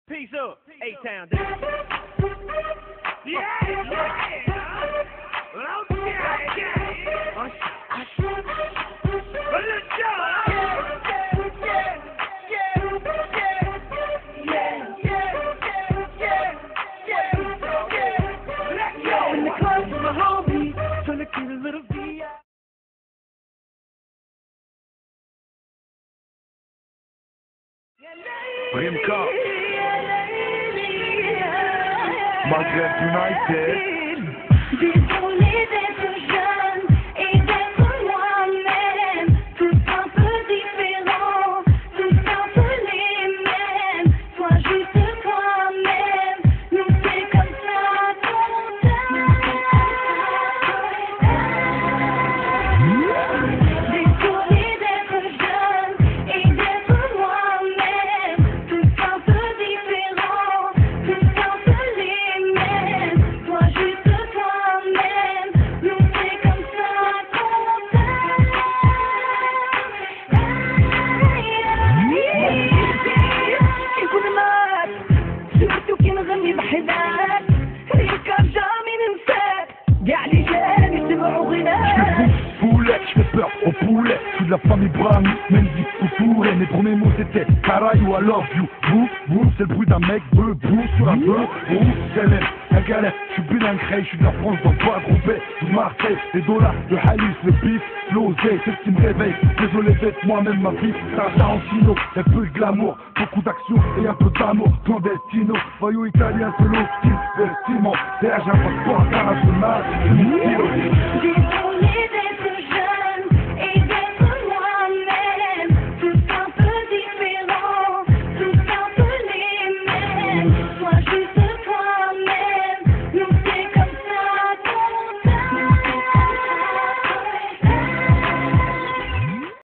Peace up, A-Town. Yeah. In the club with my homies, trying to get a little VI. Rimka Maghreb United. Désolé d'être jeune et d'être moi-même. Tout un peu différent, tout un peu les mêmes. Sois juste toi-même, nous c'est comme ça qu'on t'aime. Désolé d'être jeune et d'être moi-même. Tout un peu différent, tout un peu les mêmes. Sois juste toi-même, nous c'est comme ça qu'on t'aime. كيكون معاك سمعتو كي نغني بحداك هيك جامي ننساك كاع اللي جاني سمعو غناك. Poulet, je fais peur au poulet. Je suis de la famille Brahmi, Mendy ou Touré. Mes premiers mots c'était Caray ou I love you. Bouf, bouf, c'est le bruit d'un mec bleu, bouf, sur la bleu, bouf, c'est l'air, la galère. Je suis bilingue, je suis de la France, dans pas Roubaix, du Marseille, les dollars, le Halis, le bif, l'oseille, c'est ce qui me réveille. Désolé d'être moi-même, ma vie, c'est un Tarantino. Un peu de glamour, beaucoup d'action et un peu d'amour. Clandestino, voyou italien, solo, style, vestiment. Derrière j'ai un passeport international, c'est mon stylo. Désolé